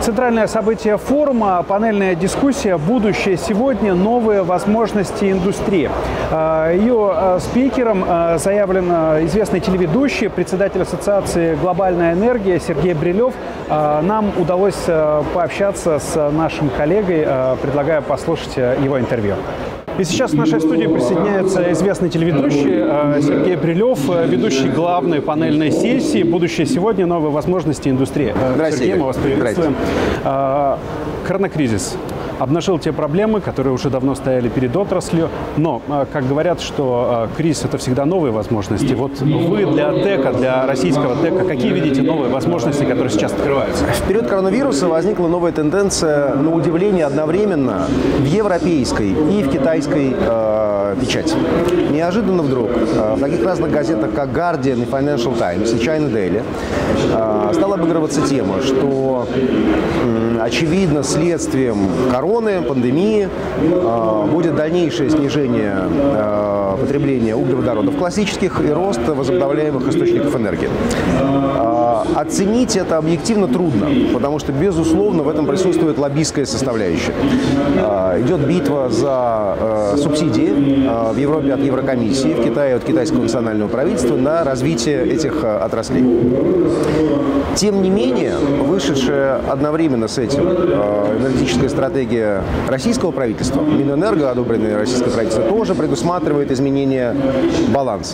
Центральное событие форума – панельная дискуссия «Будущее сегодня. Новые возможности индустрии». Ее спикером заявлен известный телеведущий, председатель Ассоциации «Глобальная энергия» Сергей Брилев. Нам удалось пообщаться с нашим коллегой, предлагаю послушать его интервью. И сейчас в нашей студии присоединяется известный телеведущий Сергей Брилев, ведущий главной панельной сессии «Будущее сегодня. Новые возможности индустрии». Сергей, мы вас приветствуем. Коронакризис обнажил те проблемы, которые уже давно стояли перед отраслью. Но, как говорят, что кризис – это всегда новые возможности. Вот вы для ТЭКа, для российского ТЭКа, какие видите новые возможности, которые сейчас открываются? В период коронавируса возникла новая тенденция, на удивление, одновременно в европейской и в китайской печати. Неожиданно вдруг в таких разных газетах, как Guardian и Financial Times, и China Daily, стала обыгрываться тема, что, очевидно, следствием короны, пандемии будет дальнейшее снижение потребления углеводородов классических и рост возобновляемых источников энергии. Оценить это объективно трудно, потому что, безусловно, в этом присутствует лоббистская составляющая. Идет битва за субсидии в Европе от Еврокомиссии, в Китае от китайского национального правительства на развитие этих отраслей. Тем не менее, вышедшая одновременно с этим энергетическая стратегия российского правительства, Минэнерго, одобренная российское правительство, тоже предусматривает изменение баланса.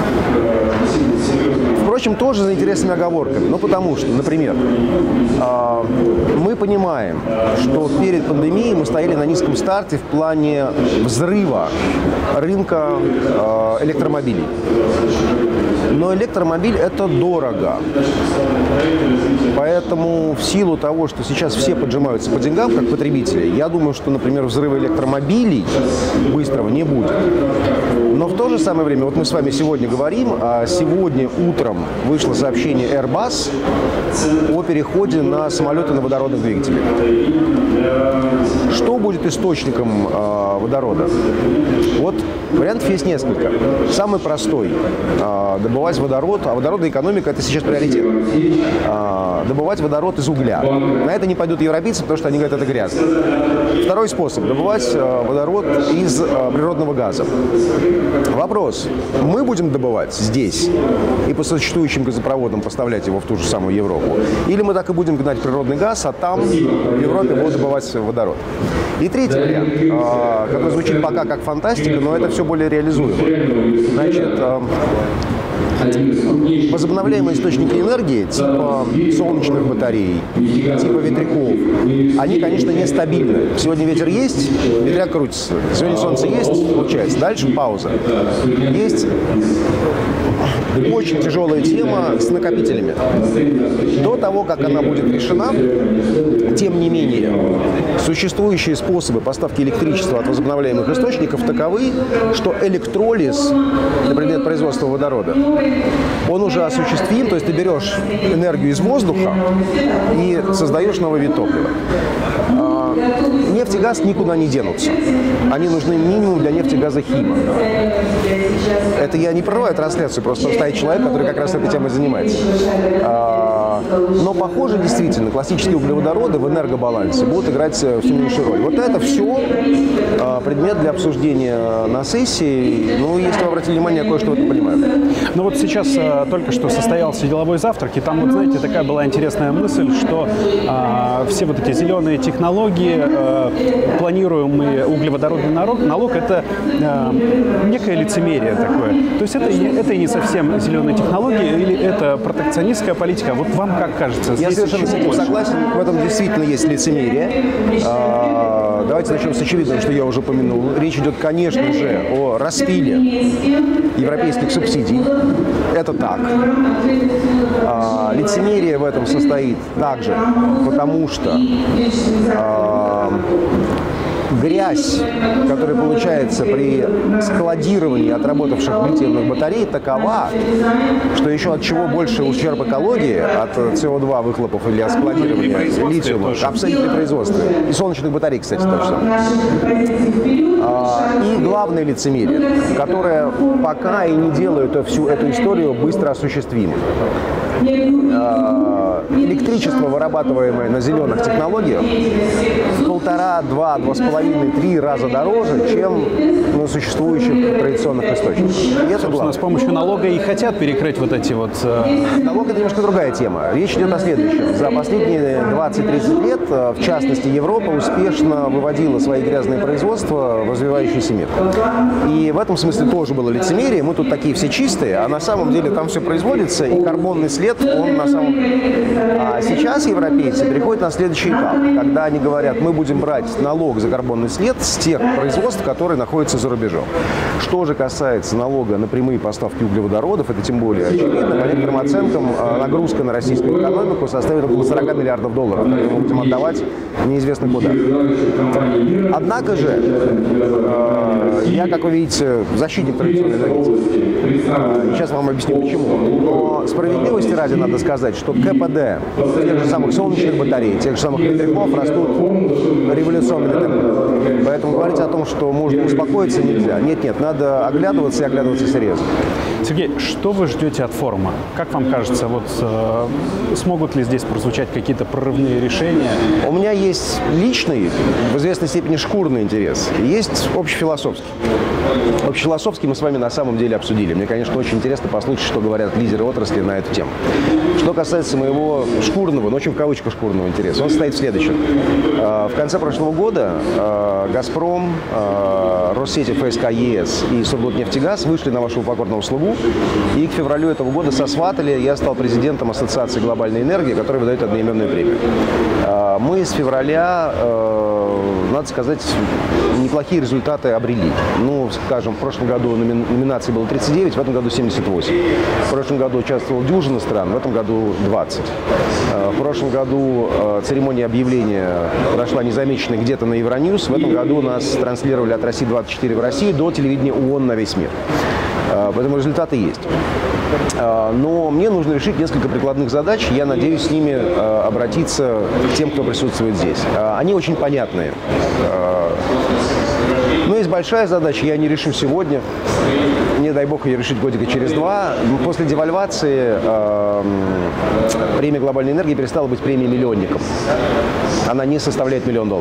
Впрочем, тоже за интересными оговорками. Ну, потому что, например, мы понимаем, что перед пандемией мы стояли на низком старте в плане взрыва рынка электромобилей. Но электромобиль – это дорого. Поэтому в силу того, что сейчас все поджимаются по деньгам, как потребители, я думаю, что, например, взрыва электромобилей быстрого не будет. Но в то же самое время, вот мы с вами сегодня говорим, а сегодня утром вышло сообщение Airbus о переходе на самолеты на водородных двигателях. Что будет источником водорода? Вот вариантов есть несколько. Самый простой – добывать водород, а водородная экономика – это сейчас приоритет. Добывать водород из угля. На это не пойдут европейцы, потому что они говорят, это грязно. Второй способ – добывать водород из природного газа. Вопрос. Мы будем добывать здесь и по существующим газопроводам поставлять его в ту же самую Европу? Или мы так и будем гнать природный газ, а там в Европе будут добывать водород? И третий вариант, который звучит пока как фантастика, но это все более реализуемо. Значит, возобновляемые источники энергии, типа солнечных батарей, типа ветряков, они, конечно, нестабильны. Сегодня ветер есть, ветряк крутится. Сегодня солнце есть, получается. Дальше пауза. Есть очень тяжелая тема с накопителями. До того, как она будет решена, тем не менее, существующие способы поставки электричества от возобновляемых источников таковы, что электролиз, например, производства водорода, он уже осуществим, то есть ты берешь энергию из воздуха и создаешь новый вид топлива. Нефть и газ никуда не денутся. Они нужны минимум для нефтегазохима. Это я не прерываю трансляцию, просто стоит человек, который как раз этой темой занимается. Но, похоже, действительно, классические углеводороды в энергобалансе будут играть все меньшую роль. Вот это все предмет для обсуждения на сессии. Ну, если вы обратили внимание, я кое-что в этом понимаю. Ну вот сейчас только что состоялся деловой завтрак, и там, вот знаете, такая была интересная мысль, что все вот эти зеленые технологии, планируемый углеводородный налог, это некое лицемерие такое. То есть это и не совсем зеленые технологии, или это протекционистская политика. Вот вам как кажется? Я совершенно с этим согласен. В этом действительно есть лицемерие. Давайте начнем с очевидного, что я уже упомянул. Речь идет, конечно же, о распиле европейских субсидий. Это так. Лицемерие в этом состоит также, потому что грязь, которая получается при складировании отработавших литиевых батарей, такова, что еще от чего больше ущерб экологии, от СО2 выхлопов или от складирования литиума, абсолютно производство. И солнечных батарей, кстати, тоже. И главное лицемерие, которое пока и не делает всю эту историю быстро осуществимой. электричество, вырабатываемое на зеленых технологиях, в 1,5, 2, 2,5, 3 раза дороже, чем на существующих традиционных источниках. И это главное. С помощью налога и хотят перекрыть вот эти вот... Налог – это немножко другая тема. Речь идет о следующем. За последние 20-30 лет, в частности, Европа успешно выводила свои грязные производства в развивающийся мир. И в этом смысле тоже было лицемерие. Мы тут такие все чистые, а на самом деле там все производится, и карбонный след, он на самом... А сейчас европейцы переходят на следующий этап, когда они говорят, мы будем брать налог за карбонный след с тех производств, которые находятся за рубежом. Что же касается налога на прямые поставки углеводородов, это тем более очевидно. По некоторым оценкам, нагрузка на российскую экономику составит около 40 миллиардов долларов, которые мы будем отдавать неизвестно куда. Однако же, я, как вы видите, защитник традиционной энергетики. Сейчас вам объясню почему. Но справедливости ради надо сказать, что КПД тех же самых солнечных батарей, тех же самых ветряков растут революционными темпами. Поэтому говорить о том, что можно успокоиться, нельзя. Нет, надо оглядываться и оглядываться серьезно. Сергей, что вы ждете от форума? Как вам кажется, вот смогут ли здесь прозвучать какие-то прорывные решения? У меня есть личный, в известной степени шкурный интерес, и есть общефилософский. Общефилософский мы с вами на самом деле обсудили. Мне, конечно, очень интересно послушать, что говорят лидеры отрасли на эту тему. Что касается моего шкурного, но очень в кавычках шкурного интереса, он состоит в следующем. В конце прошлого года «Газпром», Россеть, ФСК, ЕС и Сургутнефтегаз вышли на вашу покорную услугу, и к февралю этого года сосватали, я стал президентом Ассоциации глобальной энергии, которая выдает одноименную премию. Мы с февраля, надо сказать, неплохие результаты обрели. Ну, скажем, в прошлом году номинаций было 39, в этом году 78. В прошлом году участвовала дюжина стран, в этом году 20. В прошлом году церемония объявления прошла незамеченной где-то на Евроньюз. В этом году нас транслировали от России-24 в Россию до телевидения ООН на весь мир. Поэтому результаты есть. Но мне нужно решить несколько прикладных задач. Я надеюсь с ними обратиться к тем, кто присутствует здесь. Они очень понятные. Но есть большая задача, я не решу сегодня. Не дай бог ее решить годика через 2. После девальвации премия глобальной энергии перестала быть премией миллионникам. Она не составляет $1 миллион.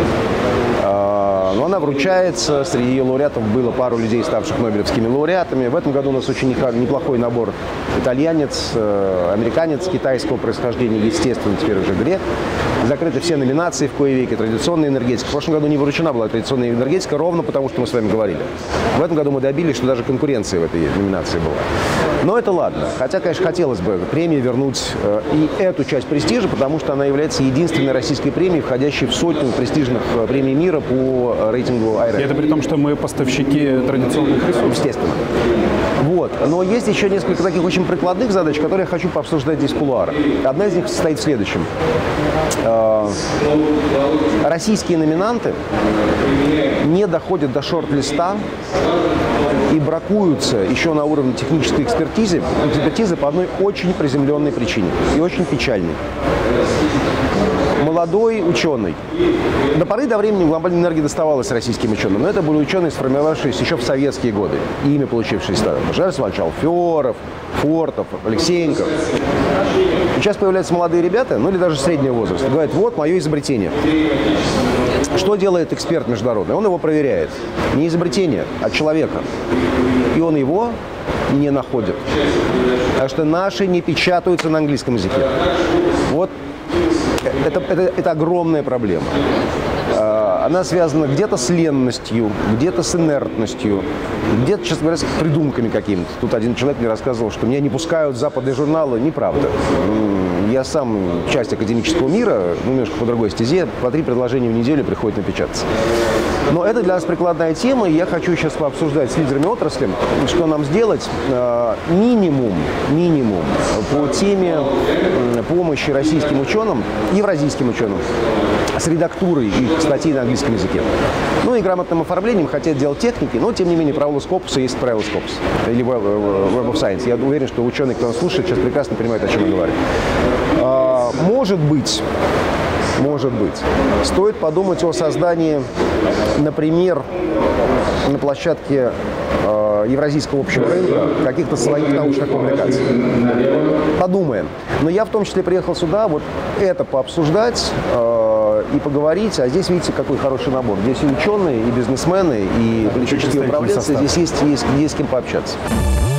Но она вручается. Среди ее лауреатов было пару людей, ставших нобелевскими лауреатами. В этом году у нас очень неплохой набор. Итальянец, американец китайского происхождения, естественно, теперь уже грек. Закрыты все номинации в кое веки. Традиционная энергетика. В прошлом году не выручена была традиционная энергетика, ровно потому, что мы с вами говорили. В этом году мы добились, что даже конкуренция в этой номинации была. Но это ладно. Хотя, конечно, хотелось бы премии вернуть и эту часть престижа, потому что она является единственной российской премией, входящей в сотню престижных премий мира по рейтингу IREN. И это при том, что мы поставщики традиционных ресурсов. Естественно. Вот. Но есть еще несколько таких очень прикладных задач, которые я хочу пообсуждать здесь в кулуарах. Одна из них состоит в следующем. Российские номинанты не доходят до шорт-листа и бракуются еще на уровне технической экспертизы по одной очень приземленной причине и очень печальной. Молодой ученый. До поры до времени глобальная энергия доставалась российским ученым, но это были ученые, сформировавшиеся еще в советские годы, имя получившие статус. Жарис Иванович Алферов, Фортов, Алексеенко. Сейчас появляются молодые ребята, ну или даже среднего возраста, говорят, вот мое изобретение. Что делает эксперт международный? Он его проверяет. Не изобретение, а человека. И он его не находит. Потому что наши не печатаются на английском языке. Вот это огромная проблема. Она связана где-то с ленностью, где-то с инертностью, где-то, честно говоря, с придумками какими-то. Тут один человек мне рассказывал, что меня не пускают в западные журналы. Неправда. Я сам часть академического мира, немножко по другой стезе, по 3 предложения в неделю приходит напечататься. Но это для нас прикладная тема, и я хочу сейчас пообсуждать с лидерами отрасли, что нам сделать. Минимум по теме помощи российским ученым, евразийским ученым, с редактурой их статей на английском языке. Ну и грамотным оформлением, хотя это дело техники, но тем не менее правило Scopus есть правило Scopus, или Web of Science. Я уверен, что ученые, кто нас слушает, сейчас прекрасно понимают, о чем я говорю. Может быть, стоит подумать о создании, например, на площадке Евразийского общего рынка каких-то своих научных публикаций. подумаем. Но я в том числе приехал сюда вот это пообсуждать и поговорить. А здесь, видите, какой хороший набор. Здесь и ученые, и бизнесмены, и политические управленцы. Здесь есть с кем пообщаться.